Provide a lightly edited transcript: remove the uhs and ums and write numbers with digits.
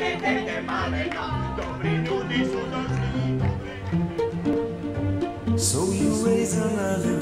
vedete male, no. Dobri ljudi su došli. So you raise another